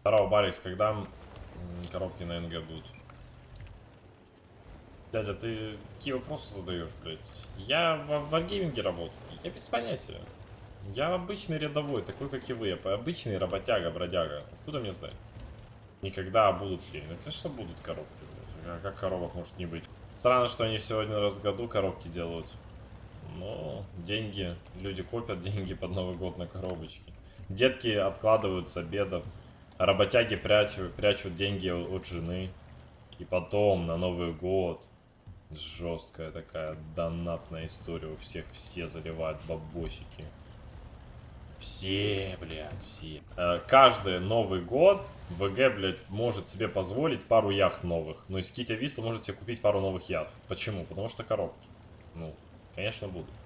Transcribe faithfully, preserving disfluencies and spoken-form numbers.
Здорово, Барикс, когда м, коробки на НГ будут? Дядя, ты какие вопросы задаешь, блядь? Я в Wargaming работаю. Я без понятия. Я обычный рядовой, такой, как и вы. Я обычный работяга, бродяга. Откуда мне знать? Никогда будут ли? Ну, конечно, будут коробки, блядь. А как коробок может не быть? Странно, что они всего один раз в году коробки делают. Ну, деньги. Люди копят деньги под Новый год на коробочки. Детки откладывают с обедов. А работяги прячут, прячут деньги от жены. И потом на Новый год жесткая такая донатная история. У всех все заливают бабосики. Все, блядь, все. Э, каждый Новый год ВГ, блядь, может себе позволить пару яхт новых. Но из Китя Висла может себе купить пару новых яхт. Почему? Потому что коробки. Ну, конечно, будут.